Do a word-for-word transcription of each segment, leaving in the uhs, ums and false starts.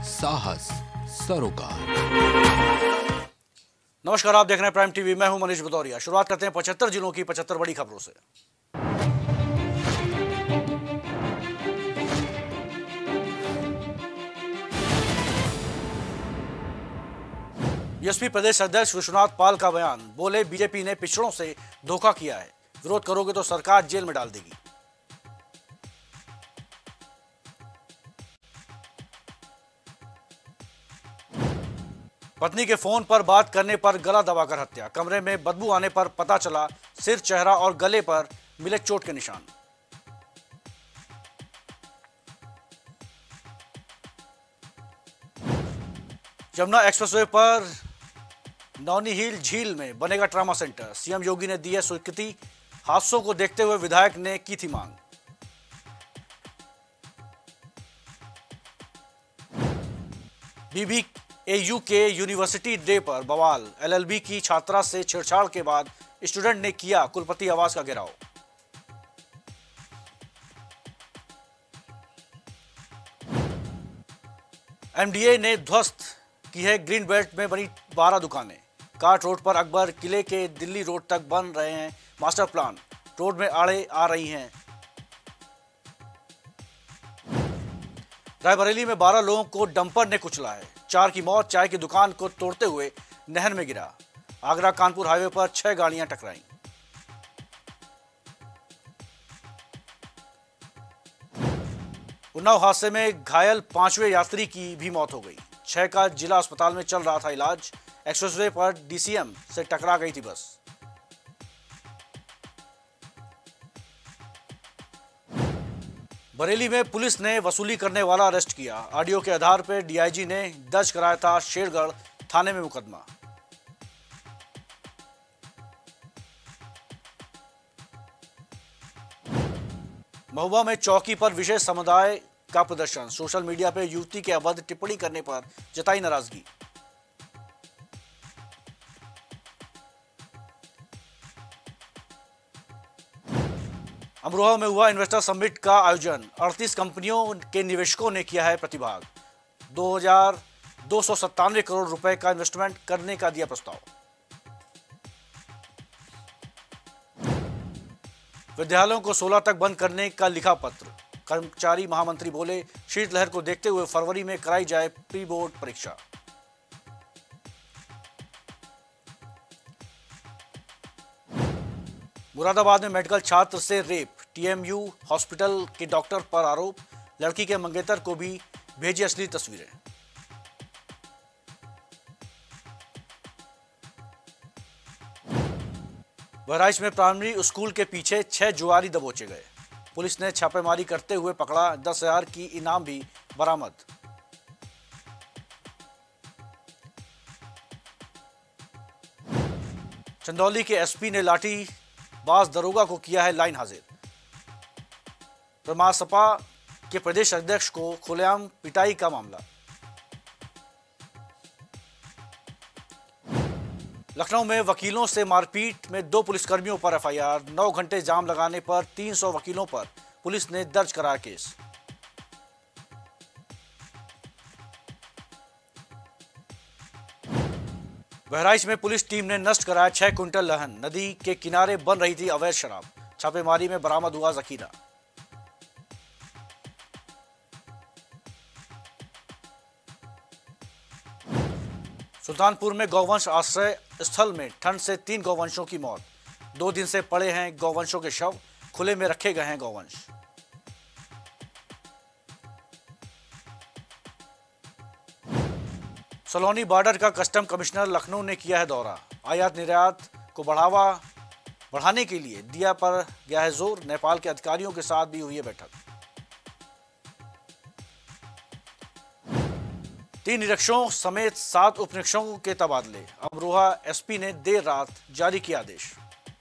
साहस सरोकार। नमस्कार, आप देख रहे हैं प्राइम टीवी। मैं हूं मनीष भदौरिया। शुरुआत करते हैं पचहत्तर जिलों की पचहत्तर बड़ी खबरों से। बीएसपी प्रदेश अध्यक्ष विश्वनाथ पाल का बयान, बोले बीजेपी ने पिछड़ों से धोखा किया है, विरोध करोगे तो सरकार जेल में डाल देगी। पत्नी के फोन पर बात करने पर गला दबाकर हत्या, कमरे में बदबू आने पर पता चला सिर, चेहरा और गले पर मिले चोट के निशान। यमुना एक्सप्रेसवे पर नौनीहील झील में बनेगा ट्रामा सेंटर, सीएम योगी ने दी है स्वीकृति। हादसों को देखते हुए विधायक ने की थी मांग। बीबी एयू के यूनिवर्सिटी डे पर बवाल, एलएलबी की छात्रा से छेड़छाड़ के बाद स्टूडेंट ने किया कुलपति आवास का घेराव। एमडीए ने ध्वस्त की है ग्रीन बेल्ट में बनी बारह दुकानें। काट रोड पर अकबर किले के दिल्ली रोड तक बन रहे हैं मास्टर प्लान, रोड में आड़े आ रही हैं। रायबरेली में बारह लोगों को डंपर ने कुचला है, चार की मौत चाय की दुकान को तोड़ते हुए नहर में गिरा। आगरा कानपुर हाईवे पर छह गाड़ियां टकराईं। उन्नाव हादसे में घायल पांचवें यात्री की भी मौत हो गई, छह का जिला अस्पताल में चल रहा था इलाज। एक्सप्रेसवे पर डीसीएम से टकरा गई थी बस। बरेली में पुलिस ने वसूली करने वाला अरेस्ट किया, ऑडियो के आधार पर डीआईजी ने दर्ज कराया था शेरगढ़ थाने में मुकदमा। महुआ में चौकी पर विशेष समुदाय का प्रदर्शन, सोशल मीडिया पर युवती के अभद्र टिप्पणी करने पर जताई नाराजगी। अमरोहा में हुआ इन्वेस्टर समिट का आयोजन, अड़तीस कंपनियों के निवेशकों ने किया है प्रतिभाग। दो हजार दो सौ सत्तानवे करोड़ रुपए का इन्वेस्टमेंट करने का दिया प्रस्ताव। विद्यालयों को सोलह तक बंद करने का लिखा पत्र, कर्मचारी महामंत्री बोले शीतलहर को देखते हुए फरवरी में कराई जाए प्री बोर्ड परीक्षा। मुरादाबाद में मेडिकल छात्र से रेप, टीएमयू हॉस्पिटल के डॉक्टर पर आरोप, लड़की के मंगेतर को भी भेजी असली तस्वीरें। बहराइच में प्राइमरी स्कूल के पीछे छह जुआरी दबोचे गए, पुलिस ने छापेमारी करते हुए पकड़ा, दस हजार की इनाम भी बरामद। चंदौली के एसपी ने लाठी बाज दरोगा को किया है लाइन हाजिर, प्रमासपा के प्रदेश अध्यक्ष को खुलेआम पिटाई का मामला। लखनऊ में वकीलों से मारपीट में दो पुलिसकर्मियों पर एफआईआर, नौ घंटे जाम लगाने पर तीन सौ वकीलों पर पुलिस ने दर्ज कराया केस। बहराइच में पुलिस टीम ने नष्ट कराया छह क्विंटल लहन, नदी के किनारे बन रही थी अवैध शराब, छापेमारी में बरामद हुआ जखीरा। सुल्तानपुर में गौवंश आश्रय स्थल में ठंड से तीन गौवंशों की मौत, दो दिन से पड़े हैं गौवंशों के शव, खुले में रखे गए हैं गौवंश। सलोनी बॉर्डर का कस्टम कमिश्नर लखनऊ ने किया है दौरा, आयात निर्यात को बढ़ावा बढ़ाने के लिए दिया पर गया है जोर, नेपाल के अधिकारियों के साथ भी हुई है बैठक। तीन निरीक्षकों समेत सात उप निरीक्षकों के तबादले, अमरोहा एसपी ने देर रात जारी किया आदेश।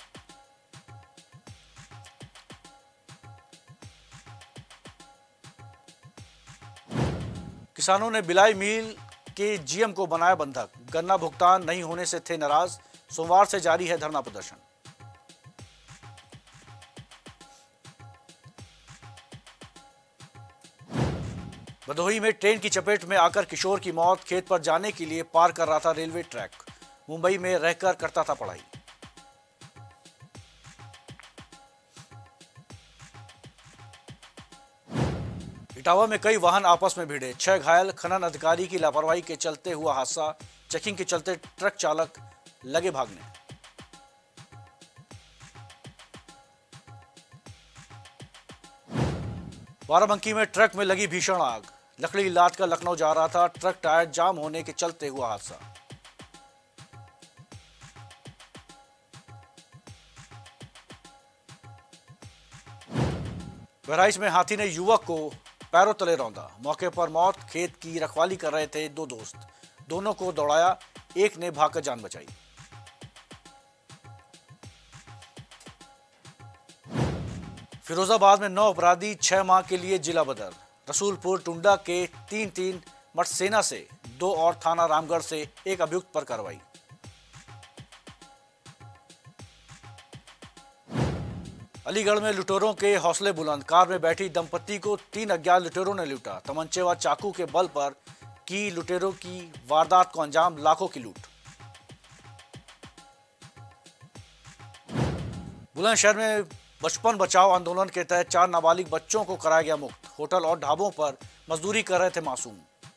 किसानों ने बिलाई मिल के जीएम को बनाया बंधक, गन्ना भुगतान नहीं होने से थे नाराज, सोमवार से जारी है धरना प्रदर्शन। भदोही में ट्रेन की चपेट में आकर किशोर की मौत, खेत पर जाने के लिए पार कर रहा था रेलवे ट्रैक। मुंबई में रहकर करता था पढ़ाई। इटावा में कई वाहन आपस में भिड़े, छह घायल, खनन अधिकारी की लापरवाही के चलते हुआ हादसा। चेकिंग के चलते ट्रक चालक लगे भागने। बाराबंकी में ट्रक में लगी भीषण आग, लकड़ी लाद कर लखनऊ जा रहा था, ट्रक टायर जाम होने के चलते हुआ हादसा। बहराइच में हाथी ने युवक को पैरों तले रौंदा, मौके पर मौत। खेत की रखवाली कर रहे थे दो दोस्त, दोनों को दौड़ाया, एक ने भागकर जान बचाई। फिरोजाबाद में नौ अपराधी छह माह के लिए जिला बदर। रसूलपुर टुंडा के तीन तीन मठसेना से दो और थाना रामगढ़ से एक अभियुक्त पर कार्रवाई। अलीगढ़ में लुटेरों के हौसले बुलंद, कार में बैठी दंपति को तीन अज्ञात लुटेरों ने लूटा। तमंचे व चाकू के बल पर की लुटेरों की वारदात को अंजाम, लाखों की लूट। बुलंदशहर में बचपन बचाओ आंदोलन के तहत चार नाबालिग बच्चों को कराया गया मुक्त। होटल और ढाबों पर मजदूरी कर रहे थे मासूम।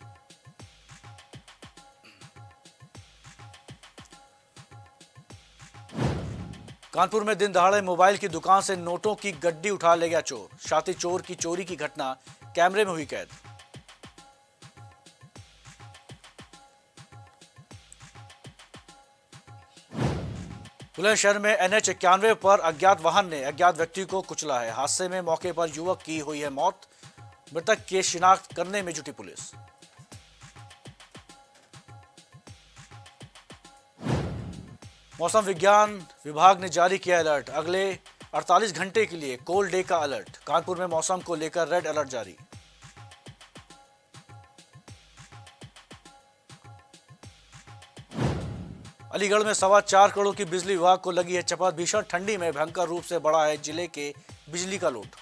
कानपुर में दिन दहाड़े मोबाइल की दुकान से नोटों की गड्डी उठा ले गया चोर। शाती चोर की चोरी की घटना कैमरे में हुई कैद। बुलंदशहर में एन एच इक्यानवे पर अज्ञात वाहन ने अज्ञात व्यक्ति को कुचला है। हादसे में मौके पर युवक की हुई है मौत। मृतक की शिनाख्त करने में जुटी पुलिस। मौसम विज्ञान विभाग ने जारी किया अलर्ट, अगले अड़तालीस घंटे के लिए कोल्ड डे का अलर्ट। कानपुर में मौसम को लेकर रेड अलर्ट जारी। अलीगढ़ में सवा चार करोड़ की बिजली विभाग को लगी है चपत। भीषण ठंडी में भयंकर रूप से बढ़ा है जिले के बिजली का लोड।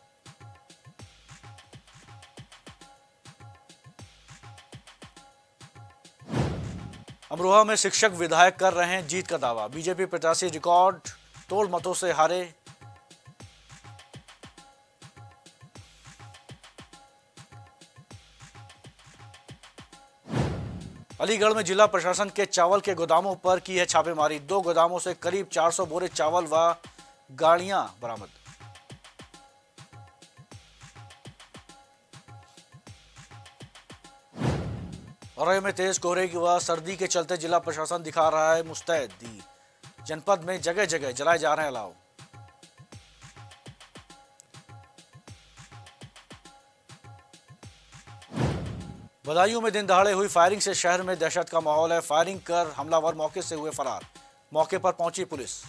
अमरोहा में शिक्षक विधायक कर रहे हैं जीत का दावा। बीजेपी प्रत्याशी रिकॉर्ड तोड़ मतों से हारे। अलीगढ़ में जिला प्रशासन के चावल के गोदामों पर की है छापेमारी। दो गोदामों से करीब चार सौ बोरे चावल व गाड़ियां बरामद। औरैया में तेज कोहरे की व सर्दी के चलते जिला प्रशासन दिखा रहा है मुस्तैदी। जनपद में जगह जगह जलाए जा रहे हैं अलाव। बदायूं में दिन दहाड़े हुई फायरिंग से शहर में दहशत का माहौल है। फायरिंग कर हमलावर मौके से हुए फरार। मौके पर पहुंची पुलिस।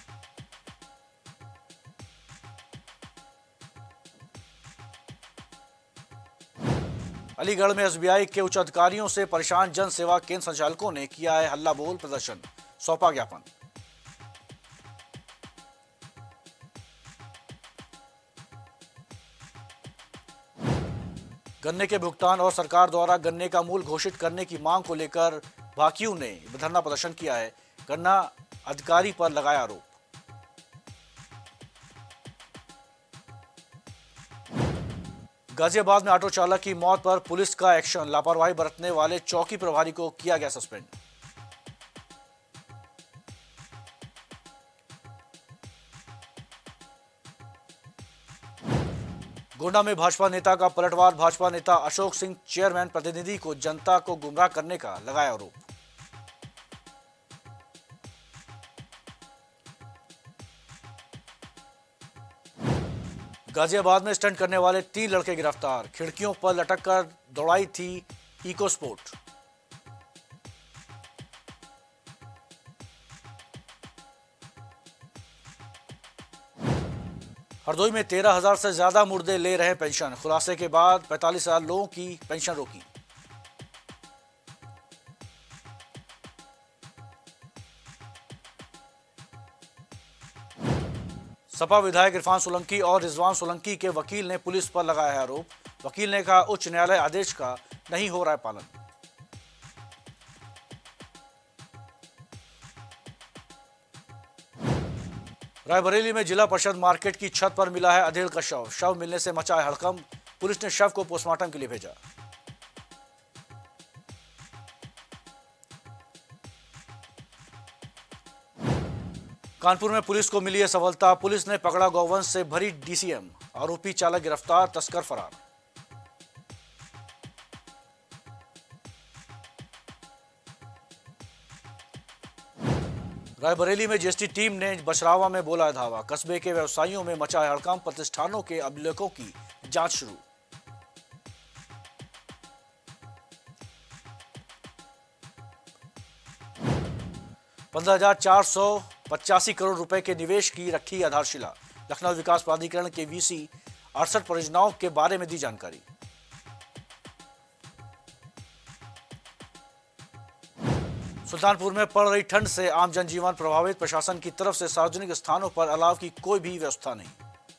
अलीगढ़ में एस बी आई के उच्च अधिकारियों से परेशान जन सेवा केंद्र संचालकों ने किया है हल्ला बोल प्रदर्शन। सौंपा ज्ञापन। गन्ने के भुगतान और सरकार द्वारा गन्ने का मूल घोषित करने की मांग को लेकर भाकियों ने धरना प्रदर्शन किया है। गन्ना अधिकारी पर लगाया आरोप। गाजियाबाद में ऑटो चालक की मौत पर पुलिस का एक्शन। लापरवाही बरतने वाले चौकी प्रभारी को किया गया सस्पेंड। गोंडा में भाजपा नेता का पलटवार। भाजपा नेता अशोक सिंह चेयरमैन प्रतिनिधि को जनता को गुमराह करने का लगाया आरोप। गाजियाबाद में स्टंट करने वाले तीन लड़के गिरफ्तार। खिड़कियों पर लटक कर दौड़ाई थी इको स्पोर्ट। हरदोई में तेरह हजार से ज्यादा मुर्दे ले रहे पेंशन। खुलासे के बाद पैंतालीस हजार लोगों की पेंशन रोकी। सपा विधायक इरफान सोलंकी और रिजवान सोलंकी के वकील ने पुलिस पर लगाया है आरोप। वकील ने कहा उच्च न्यायालय आदेश का नहीं हो रहा है पालन। रायबरेली में जिला परिषद मार्केट की छत पर मिला है अधेड़ का शव। शव मिलने से मचा है हड़कंप। पुलिस ने शव को पोस्टमार्टम के लिए भेजा। कानपुर में पुलिस को मिली है सफलता। पुलिस ने पकड़ा गौवंश से भरी डीसीएम। आरोपी चालक गिरफ्तार, तस्कर फरार। रायबरेली में जीएसटी टीम ने बछरावा में बोला है धावा। कस्बे के व्यवसायियों में मचा है हड़कंप। प्रतिष्ठानों के अभिलेखों की जांच शुरू। पंद्रह हजार चार सौ पचासी करोड़ रुपए के निवेश की रखी आधारशिला। लखनऊ विकास प्राधिकरण के वीसी अड़सठ परियोजनाओं के बारे में दी जानकारी। सुल्तानपुर में पड़ रही ठंड से आम जनजीवन प्रभावित। प्रशासन की तरफ से सार्वजनिक स्थानों पर अलाव की कोई भी व्यवस्था नहीं।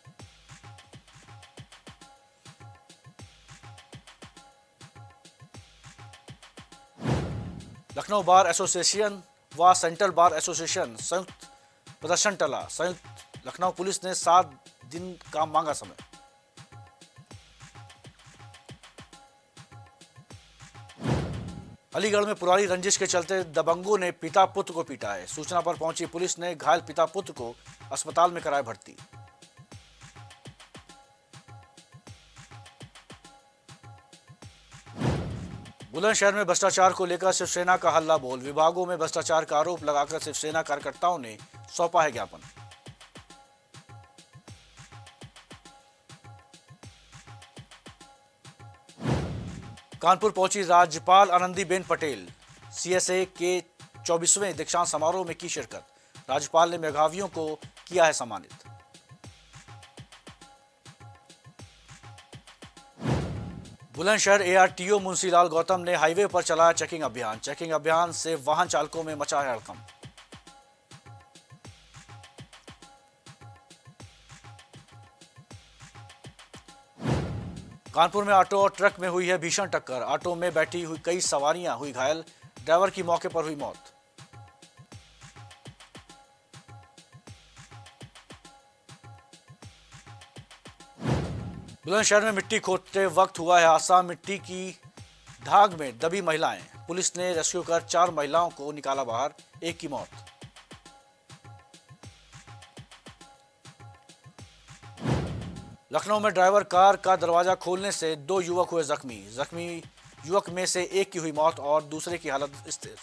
लखनऊ बार एसोसिएशन व सेंट्रल बार एसोसिएशन संयुक्त प्रदर्शन टला। संयुक्त लखनऊ पुलिस ने सात दिन का मांगा समय। अलीगढ़ में पुरानी रंजिश के चलते दबंगों ने पिता पुत्र को पीटा है। सूचना पर पहुंची पुलिस ने घायल पिता पुत्र को अस्पताल में कराया भर्ती। बुलंदशहर में भ्रष्टाचार को लेकर शिवसेना का हल्ला बोल। विभागों में भ्रष्टाचार का आरोप लगाकर शिवसेना कार्यकर्ताओं ने सौंपा है ज्ञापन। कानपुर पहुंची राज्यपाल आनंदीबेन पटेल। सीएसए के चौबीसवें दीक्षांत समारोह में की शिरकत। राज्यपाल ने मेधावियों को किया है सम्मानित। बुलंदशहर एआरटीओ मुंशीलाल गौतम ने हाईवे पर चलाया चेकिंग अभियान। चेकिंग अभियान से वाहन चालकों में मचा है हड़कंप। कानपुर में ऑटो और ट्रक में हुई है भीषण टक्कर। ऑटो में बैठी हुई कई सवारियां हुई घायल। ड्राइवर की मौके पर हुई मौत। बुलंदशहर में मिट्टी खोदते वक्त हुआ है हादसा। मिट्टी की ढाग में दबी महिलाएं। पुलिस ने रेस्क्यू कर चार महिलाओं को निकाला बाहर। एक की मौत। लखनऊ में ड्राइवर कार का दरवाजा खोलने से दो युवक हुए जख्मी। जख्मी युवक में से एक की हुई मौत और दूसरे की हालत स्थिर।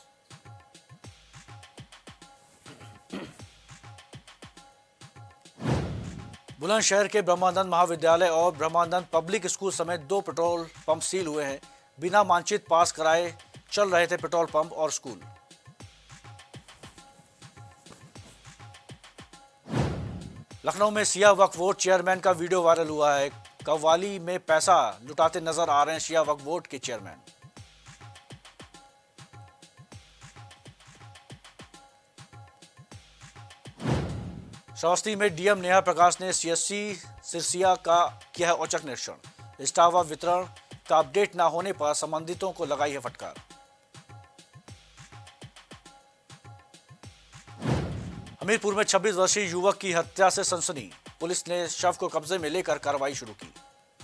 बुलंदशहर के ब्रह्मानंद महाविद्यालय और ब्रह्मानंद पब्लिक स्कूल समेत दो पेट्रोल पंप सील हुए हैं। बिना मानचित्र पास कराए चल रहे थे पेट्रोल पंप और स्कूल। लखनऊ में शिया वक्फ बोर्ड चेयरमैन का वीडियो वायरल हुआ है। कव्वाली में पैसा लुटाते नजर आ रहे हैं शिया वक्फ बोर्ड के चेयरमैन। श्रावस्ती में डीएम नेहा प्रकाश ने सीएससी सिरसिया का किया है औचक निरीक्षण। स्टाफ व वितरण का अपडेट न होने पर संबंधितों को लगाई है फटकार। हमीरपुर में छब्बीस वर्षीय युवक की हत्या से सनसनी। पुलिस ने शव को कब्जे में लेकर कार्रवाई शुरू की।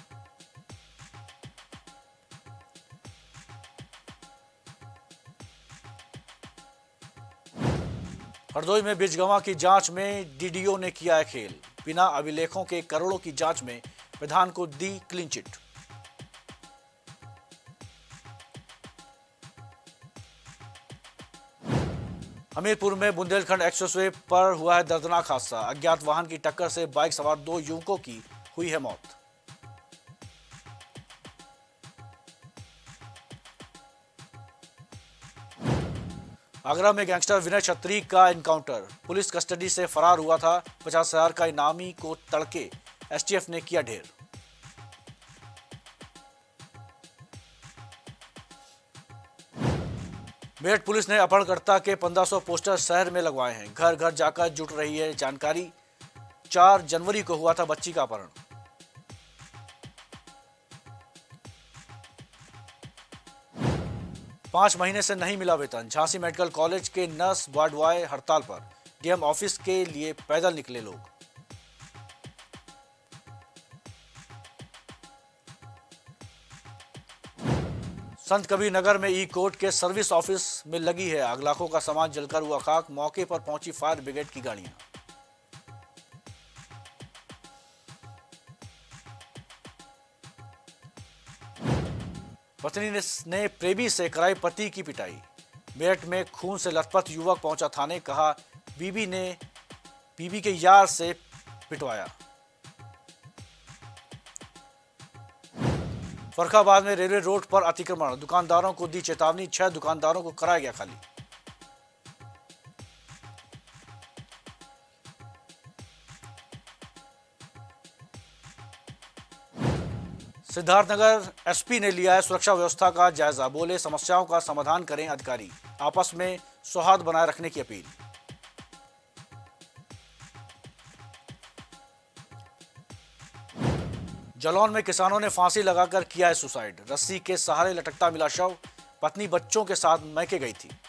हरदोई में बिजगवां की जांच में डीडीओ ने किया है खेल। बिना अभिलेखों के करोड़ों की जांच में प्रधान को दी क्लीन चिट। हमीरपुर में बुंदेलखंड एक्सप्रेसवे पर हुआ है दर्दनाक हादसा। अज्ञात वाहन की टक्कर से बाइक सवार दो युवकों की हुई है मौत। आगरा में गैंगस्टर विनय छत्री का एनकाउंटर। पुलिस कस्टडी से फरार हुआ था। पचास हजार का इनामी को तड़के एसटीएफ ने किया ढेर। मेरठ पुलिस ने अपहरणकर्ता के पंद्रह सौ पोस्टर शहर में लगवाए हैं। घर घर जाकर जुट रही है जानकारी। चार जनवरी को हुआ था बच्ची का अपहरण। पांच महीने से नहीं मिला वेतन। झांसी मेडिकल कॉलेज के नर्स वार्ड बॉय हड़ताल पर। डीएम ऑफिस के लिए पैदल निकले लोग। संत कबीर नगर में ई कोर्ट के सर्विस ऑफिस में लगी है आग। लाखों का सामान जलकर हुआ खाक। मौके पर पहुंची फायर ब्रिगेड की गाड़ियां। पत्नी ने प्रेमी से कराई पति की पिटाई। मेरठ में खून से लथपथ युवक पहुंचा थाने। कहा बीबी ने बीबी के यार से पिटवाया। फर्रुखाबाद में रेलवे रोड पर अतिक्रमण। दुकानदारों को दी चेतावनी। छह दुकानदारों को कराया गया खाली। सिद्धार्थनगर एसपी ने लिया है सुरक्षा व्यवस्था का जायजा। बोले समस्याओं का समाधान करें अधिकारी। आपस में सौहार्द बनाए रखने की अपील। जालौन में किसानों ने फांसी लगाकर किया है सुसाइड। रस्सी के सहारे लटकता मिला शव। पत्नी बच्चों के साथ मैके गई थी।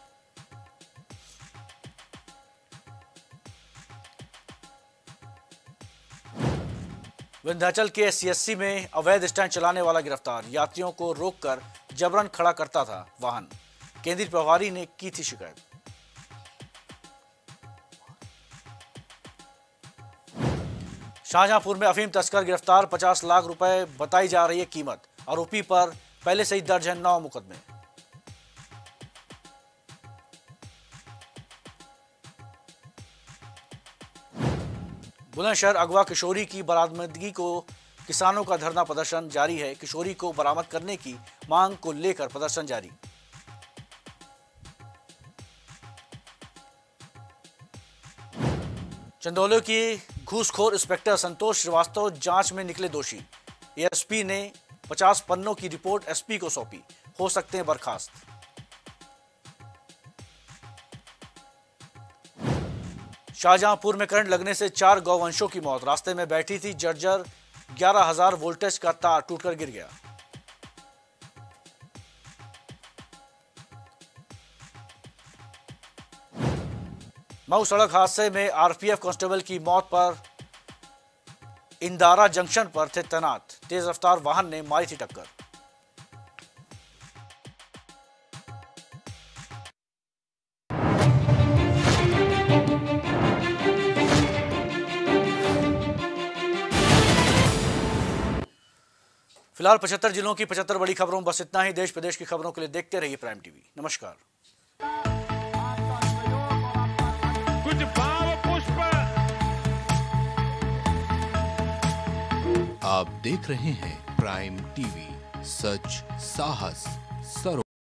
विंध्याचल के सीएससी में अवैध स्टैंड चलाने वाला गिरफ्तार। यात्रियों को रोककर जबरन खड़ा करता था वाहन। केंद्रीय प्रभारी ने की थी शिकायत। शाहजहांपुर में अफीम तस्कर गिरफ्तार। पचास लाख रुपए बताई जा रही है कीमत। आरोपी पर पहले से ही दर्ज है नौ मुकदमे। बुलंदशहर अगवा किशोरी की बरामदगी को किसानों का धरना प्रदर्शन जारी है। किशोरी को बरामद करने की मांग को लेकर प्रदर्शन जारी। चंदौली की घूसखोर इंस्पेक्टर संतोष श्रीवास्तव जांच में निकले दोषी। एएसपी ने पचास पन्नों की रिपोर्ट एसपी को सौंपी। हो सकते हैं बर्खास्त। शाहजहांपुर में करंट लगने से चार गौवंशों की मौत। रास्ते में बैठी थी जर्जर। ग्यारह हजार वोल्टेज का तार टूटकर गिर गया। मऊ सड़क हादसे में आरपीएफ कांस्टेबल की मौत पर इंदारा जंक्शन पर थे तैनात। तेज रफ्तार वाहन ने मारी थी टक्कर। फिलहाल पचहत्तर जिलों की पचहत्तर बड़ी खबरों बस इतना ही। देश प्रदेश की खबरों के लिए देखते रहिए प्राइम टीवी। नमस्कार। कुछ भाव पुष्प। आप देख रहे हैं प्राइम टीवी। सच साहस सरोकार।